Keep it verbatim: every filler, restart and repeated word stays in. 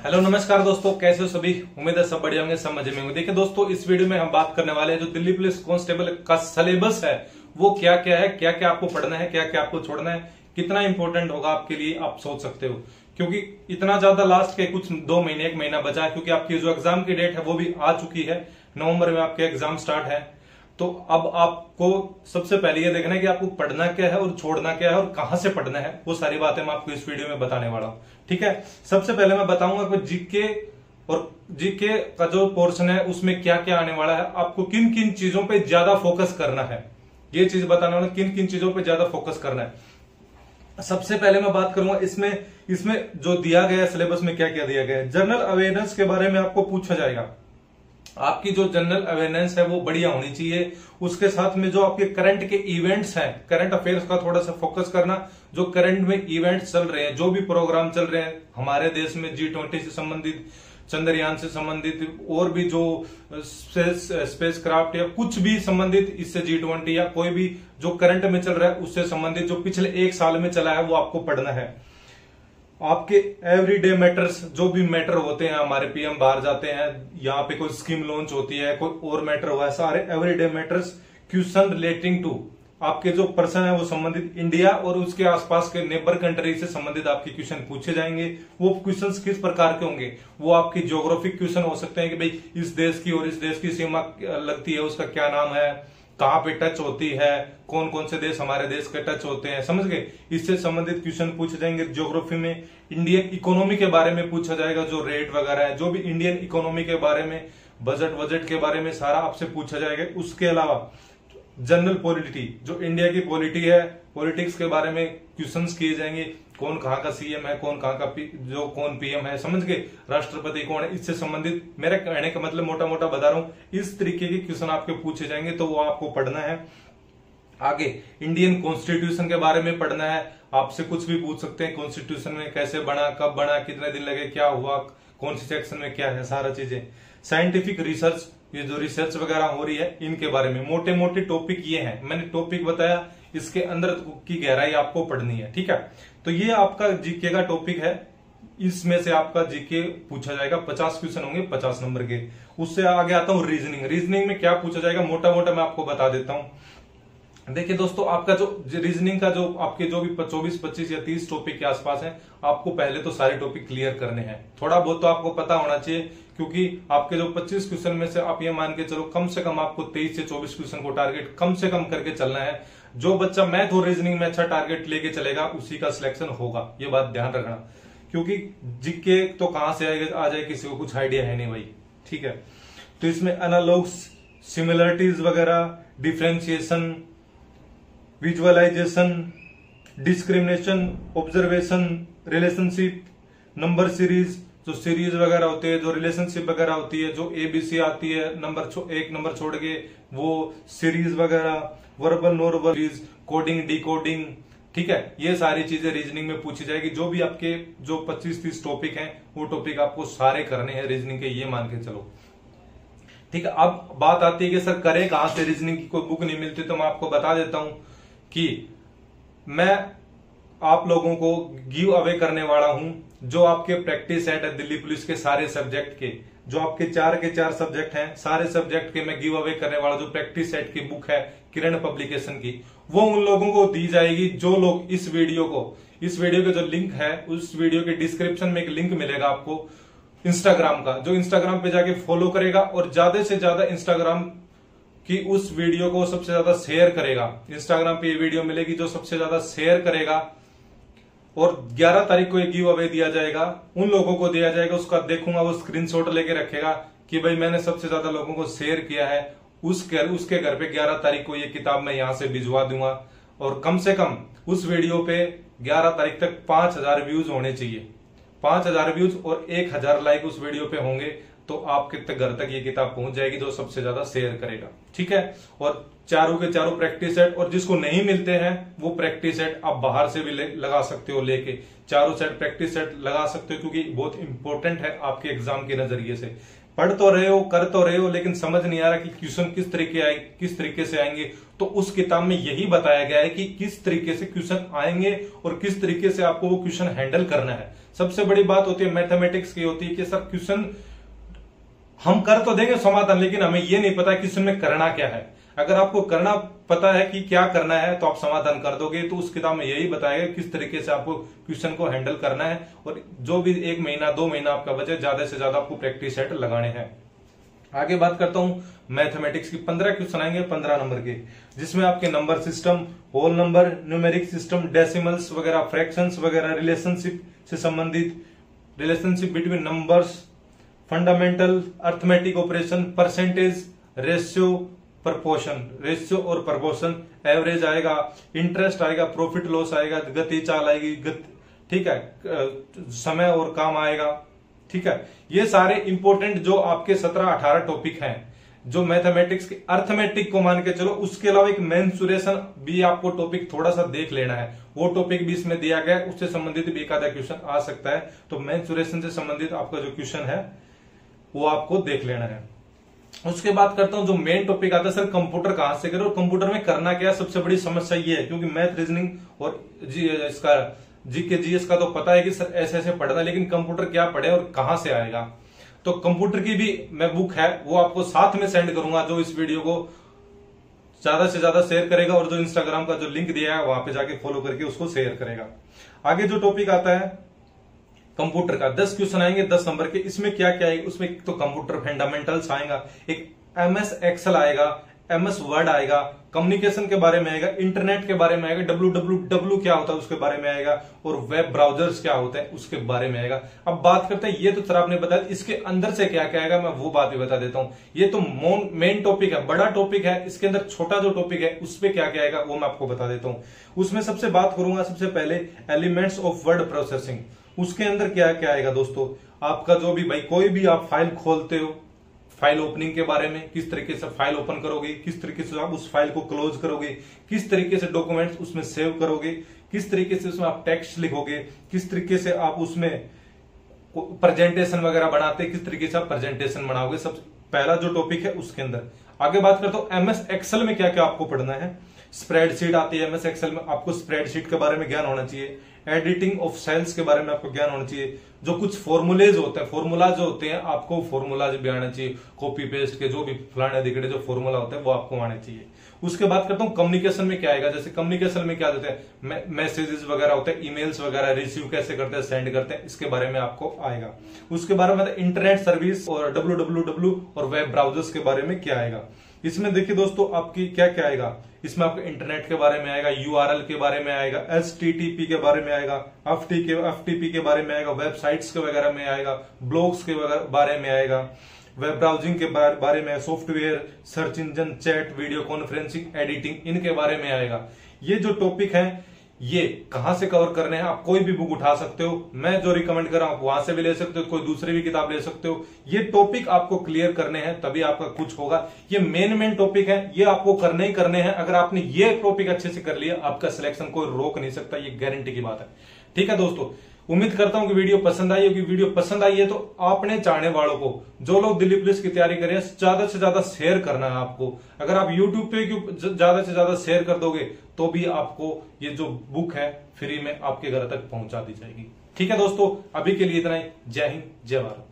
Hello नमस्कार दोस्तों, कैसे हो सभी। उम्मीद है सब बढ़िया होंगे, सब मजे में होंगे। देखिए दोस्तों, इस वीडियो में हम बात करने वाले हैं जो दिल्ली पुलिस कांस्टेबल का सिलेबस है वो क्या क्या है, क्या क्या आपको पढ़ना है, क्या क्या आपको छोड़ना है, कितना इंपॉर्टेंट होगा आपके लिए आप सोच सकते हो। क्योंकि इतना ज्यादा लास्ट के कुछ दो महीने एक महीना बचा है, क्योंकि आपकी जो एग्जाम की डेट है वो भी आ चुकी है। नवंबर में आपके एग्जाम स्टार्ट है। तो अब आपको सबसे पहले ये देखना है कि आपको पढ़ना क्या है और छोड़ना क्या है और कहां से पढ़ना है। वो सारी बातें मैं आपको इस वीडियो में बताने वाला हूं। ठीक है, सबसे पहले मैं बताऊंगा कि जीके और जीके का जो पोर्शन है उसमें क्या क्या आने वाला है, आपको किन किन चीजों पे ज्यादा फोकस करना है, ये चीज बताने वाला, किन किन चीजों पे ज्यादा फोकस करना है। सबसे पहले मैं बात करूंगा इसमें इसमें जो दिया गया है सिलेबस में क्या क्या दिया गया है। जनरल अवेयरनेस के बारे में आपको पूछा जाएगा। आपकी जो जनरल अवेयरनेस है वो बढ़िया होनी चाहिए। उसके साथ में जो आपके करंट के इवेंट्स हैं, करंट अफेयर्स का थोड़ा सा फोकस करना। जो करंट में इवेंट्स चल रहे हैं, जो भी प्रोग्राम चल रहे हैं हमारे देश में, जी ट्वेंटी से संबंधित, चंद्रयान से संबंधित, और भी जो स्पेस स्पेस क्राफ्ट या कुछ भी संबंधित इससे, जी ट्वेंटी या कोई भी जो करंट में चल रहा है उससे संबंधित जो पिछले एक साल में चला है वो आपको पढ़ना है। आपके एवरीडे मैटर्स, जो भी मैटर होते हैं, हमारे पीएम बाहर जाते हैं, यहाँ पे कोई स्कीम लॉन्च होती है, कोई और मैटर हुआ है, सारे everyday matters, question relating to आपके जो पर्सन है वो संबंधित इंडिया और उसके आसपास के नेबर कंट्री से संबंधित आपके क्वेश्चन पूछे जाएंगे। वो क्वेश्चंस किस प्रकार के होंगे, वो आपकी ज्योग्राफिक क्वेश्चन हो सकते हैं कि भाई इस देश की और इस देश की सीमा लगती है, उसका क्या नाम है, कहां पे टच होती है, कौन कौन से देश हमारे देश के टच होते हैं, समझ गए। इससे संबंधित क्वेश्चन पूछे जाएंगे। ज्योग्राफी में इंडियन इकोनॉमी के बारे में पूछा जाएगा, जो रेट वगैरह है, जो भी इंडियन इकोनॉमी के बारे में, बजट बजट के बारे में सारा आपसे पूछा जाएगा। उसके अलावा जनरल पॉलिटी, जो इंडिया की पॉलिटी है, पॉलिटिक्स के बारे में क्वेश्चंस किए जाएंगे। कौन कहाँ का सीएम है, कौन कहाँ का जो कौन पीएम है, समझ गए, राष्ट्रपति कौन है, इससे संबंधित, मेरा कहने का मतलब मोटा मोटा बता रहा हूं, इस तरीके के क्वेश्चन आपके पूछे जाएंगे तो वो आपको पढ़ना है। आगे इंडियन कॉन्स्टिट्यूशन के बारे में पढ़ना है। आपसे कुछ भी पूछ सकते हैं, कॉन्स्टिट्यूशन में कैसे बना, कब बना, कितने दिन लगे, क्या हुआ, कौन सी सेक्शन में क्या है, सारा चीजें। साइंटिफिक रिसर्च, ये जो रिसर्च वगैरह हो रही है इनके बारे में मोटे मोटे टॉपिक ये हैं। मैंने टॉपिक बताया, इसके अंदर की गहराई आपको पढ़नी है। ठीक है, तो ये आपका जीके का टॉपिक है। इसमें से आपका जीके पूछा जाएगा, पचास क्वेश्चन होंगे पचास नंबर के। उससे आगे आता हूं रीजनिंग। रीजनिंग में क्या पूछा जाएगा मोटा मोटा मैं आपको बता देता हूं। देखिए दोस्तों, आपका जो रीजनिंग का जो आपके जो भी चौबीस पच्चीस या तीस टॉपिक के आसपास है, आपको पहले तो सारे टॉपिक क्लियर करने हैं। थोड़ा बहुत तो आपको पता होना चाहिए, क्योंकि आपके जो पच्चीस क्वेश्चन में से आप ये मान के चलो कम से कम आपको तेईस से चौबीस क्वेश्चन को टारगेट कम से कम करके चलना है। जो बच्चा मैथ और रीजनिंग में अच्छा टारगेट लेके चलेगा उसी का सिलेक्शन होगा, ये बात ध्यान रखना। क्योंकि जीके तो कहां से आएगा, आ जाए किसी को कुछ आइडिया है नहीं भाई। ठीक है, तो इसमें एनालॉग्स, सिमिलरिटीज वगैरह, differentiation, visualization, discrimination, observation, relationship, number series, जो सीरीज वगैरह होती है, जो रिलेशनशिप वगैरह होती है, जो एबीसी आती है, नंबर एक नंबर छोड़ के वो सीरीज वगैरह, verbal nonverbal series, coding decoding. ठीक है, ये सारी चीजें रीजनिंग में पूछी जाएगी। जो भी आपके जो पच्चीस तीस टॉपिक हैं वो टॉपिक आपको सारे करने हैं रीजनिंग के, ये मान के चलो। ठीक है, अब बात आती है कि सर करें कहां से, रीजनिंग की कोई बुक नहीं मिलती, तो मैं आपको बता देता हूं कि मैं आप लोगों को गिव अवे करने वाला हूं जो आपके प्रैक्टिस सेट है दिल्ली पुलिस के सारे सब्जेक्ट के, जो आपके चार के चार सब्जेक्ट हैं, सारे सब्जेक्ट के मैं गिव अवे करने वाला जो प्रैक्टिस सेट की बुक है किरण पब्लिकेशन की, वो उन लोगों को दी जाएगी जो लोग इस वीडियो को, इस वीडियो के जो लिंक है, उस वीडियो के डिस्क्रिप्शन में एक लिंक मिलेगा आपको इंस्टाग्राम का, जो इंस्टाग्राम पे जाके फॉलो करेगा और ज्यादा से ज्यादा इंस्टाग्राम कि उस वीडियो को सबसे ज्यादा शेयर करेगा। इंस्टाग्राम पे ये वीडियो मिलेगी, जो सबसे ज्यादा शेयर करेगा, और ग्यारह तारीख को ये गिव अवे दिया जाएगा, उन लोगों को दिया जाएगा। उसका देखूंगा, वो स्क्रीनशॉट लेके रखेगा कि भाई मैंने सबसे ज्यादा लोगों को शेयर किया है, उस घर, उसके घर पे ग्यारह तारीख को ये किताब मैं यहां से भिजवा दूंगा। और कम से कम उस वीडियो पे ग्यारह तारीख तक पांच हजार व्यूज होने चाहिए। पांच हजार व्यूज और एक हजार लाइक उस वीडियो पे होंगे तो आपके तक घर तक ये किताब पहुंच जाएगी, जो सबसे ज्यादा शेयर करेगा। ठीक है, और चारों के चारों प्रैक्टिस सेट, और जिसको नहीं मिलते हैं वो प्रैक्टिस सेट आप बाहर से भी लगा सकते हो, लेके चारों सेट प्रैक्टिस सेट लगा सकते हो, क्योंकि बहुत इंपॉर्टेंट है आपके एग्जाम के नजरिए से। पढ़ तो रहे हो, कर तो रहे हो, लेकिन समझ नहीं आ रहा कि क्वेश्चन किस तरीके आए, किस तरीके से आएंगे। तो उस किताब में यही बताया गया है कि किस तरीके से क्वेश्चन आएंगे और किस तरीके से आपको वो क्वेश्चन हैंडल करना है। सबसे बड़ी बात होती है मैथमेटिक्स की होती है कि सर क्वेश्चन हम कर तो देंगे समाधान, लेकिन हमें ये नहीं पता क्वेश्चन में करना क्या है। अगर आपको करना पता है कि क्या करना है तो आप समाधान कर दोगे। तो उस किताब में यही बताएगा किस तरीके से आपको क्वेश्चन को हैंडल करना है, और जो भी एक महीना दो महीना आपका बचे ज्यादा से ज्यादा आपको प्रैक्टिस सेट लगाने हैं। आगे बात करता हूं मैथमेटिक्स की। पंद्रह क्वेश्चन आएंगे पंद्रह नंबर के, जिसमें आपके number system, whole number, numeric system, decimals वगैरह, फ्रैक्शंस वगैरह, रिलेशनशिप से संबंधित, relationship between numbers, fundamental arithmetic operation, percentage, ratio, proportion, ratio और प्रपोर्शन, एवरेज आएगा, इंटरेस्ट आएगा, प्रॉफिट लॉस आएगा, गति चाल आएगी, गति, ठीक है, समय और काम आएगा, ठीक है। ये सारे इंपॉर्टेंट जो आपके सत्रह अठारह टॉपिक हैं, जो मैथमेटिक्स के अर्थमेटिक को मान के चलो। उसके अलावा एक मेंसुरेशन भी आपको टॉपिक थोड़ा सा देख लेना है, वो टॉपिक भी इसमें दिया गया है, उससे संबंधित भी एक आधा क्वेश्चन आ सकता है। तो मेंसुरेशन से संबंधित आपका जो क्वेश्चन है वो आपको देख लेना है। उसके बाद करता हूं जो मेन टॉपिक आता है, सर कंप्यूटर कहां से करें और कंप्यूटर में करना क्या है। सबसे बड़ी समस्या ये है, क्योंकि मैथ, रीजनिंग और जी इसका जीके जीएस का तो पता है कि सर ऐसे ऐसे पढ़ना, लेकिन कंप्यूटर क्या पढ़े और कहां से आएगा। तो कंप्यूटर की भी मैं बुक है, वो आपको साथ में सेंड करूंगा। जो इस वीडियो को ज्यादा से ज्यादा शेयर करेगा और जो इंस्टाग्राम का जो लिंक दिया है वहां पे जाके फॉलो करके उसको शेयर करेगा। आगे जो टॉपिक आता है कंप्यूटर का, दस क्वेश्चन आएंगे दस नंबर के। इसमें क्या क्या आएगा, उसमें तो कंप्यूटर फंडामेंटल्स आएगा, एक एमएस एक्सेल आएगा, एमएस वर्ड आएगा, कम्युनिकेशन के बारे में आएगा, इंटरनेट के बारे में आएगा, डब्ल्यू डब्ल्यू डब्ल्यू क्या होता है उसके बारे में आएगा, और वेब ब्राउजर्स क्या होते हैं उसके बारे में आएगा। अब बात करते हैं, ये तो सर आपने बताया, इसके अंदर से क्या क्या आएगा मैं वो बात भी बता देता हूं। ये तो मेन टॉपिक है, बड़ा टॉपिक है, इसके अंदर छोटा जो टॉपिक है उस पर क्या क्या आएगा वो मैं आपको बता देता हूं। उसमें सबसे बात करूंगा सबसे पहले एलिमेंट्स ऑफ वर्ड प्रोसेसिंग। उसके अंदर क्या क्या आएगा दोस्तों, आपका जो भी भाई कोई भी आप फाइल खोलते हो, फाइल ओपनिंग के बारे में, किस तरीके से फाइल ओपन करोगे, किस तरीके से आप उस फाइल को क्लोज करोगे, किस तरीके से डॉक्यूमेंट्स उसमें सेव करोगे, किस तरीके से उसमें आप टेक्स्ट लिखोगे, किस तरीके से आप उसमें प्रेजेंटेशन वगैरह बनाते, किस तरीके से आप प्रेजेंटेशन बनाओगे। सब पहला जो टॉपिक है उसके अंदर। आगे बात करता हूं एमएस एक्सेल में क्या क्या आपको पढ़ना है। स्प्रेडशीट आती है एमएस एक्सेल में, आपको स्प्रेडशीट के बारे में ज्ञान होना चाहिए। एडिटिंग ऑफ सेल्स के बारे में आपको ज्ञान होना चाहिए। जो कुछ फॉर्मूलेज होते हैं, फॉर्मूला जो होते हैं आपको फॉर्मूलाज भी आना चाहिए, कॉपी पेस्ट के जो भी फलाने दिखड़े जो फॉर्मूला होते हैं वो आपको आने चाहिए। उसके बाद करता हूं कम्युनिकेशन में क्या आएगा। जैसे कम्युनिकेशन में क्या देते हैं, मैसेजेस वगैरह होते हैं, ईमेल्स वगैरह रिसीव कैसे करते हैं, सेंड करते हैं, इसके बारे में आपको आएगा। उसके बारे में इंटरनेट सर्विस और डब्ल्यू डब्ल्यू डब्ल्यू और वेब ब्राउजर्स के बारे में क्या आएगा। इसमें देखिए दोस्तों आपकी क्या क्या आएगा, इसमें आपको इंटरनेट के बारे में आएगा, यूआरएल के बारे में आएगा, एचटीटीपी के बारे में आएगा, एफटी के एफटीपी के बारे में आएगा, वेबसाइट्स के वगैरह में आएगा, ब्लॉग्स के बारे में आएगा, वेब ब्राउजिंग के बारे में, software, search engine, chat, video conferencing, editing, इनके बारे में आएगा। ये जो टॉपिक है ये कहां से कवर करने हैं, आप कोई भी बुक उठा सकते हो, मैं जो रिकमेंड कर रहा हूं वहां से भी ले सकते हो, कोई दूसरी भी किताब ले सकते हो। ये टॉपिक आपको क्लियर करने हैं तभी आपका कुछ होगा। ये मेन मेन टॉपिक है, ये आपको करने ही करने हैं। अगर आपने ये टॉपिक अच्छे से कर लिया आपका सिलेक्शन कोई रोक नहीं सकता, ये गारंटी की बात है। ठीक है दोस्तों, उम्मीद करता हूं कि वीडियो पसंद आई होगी। वीडियो पसंद आई है तो अपने चाहने वालों को, जो लोग दिल्ली पुलिस की तैयारी करें, ज्यादा से ज्यादा शेयर करना है आपको। अगर आप यूट्यूब पे ज्यादा से ज्यादा शेयर कर दोगे तो भी आपको ये जो बुक है फ्री में आपके घर तक पहुंचा दी जाएगी। ठीक है दोस्तों, अभी के लिए इतना ही। जय हिंद, जय भारत।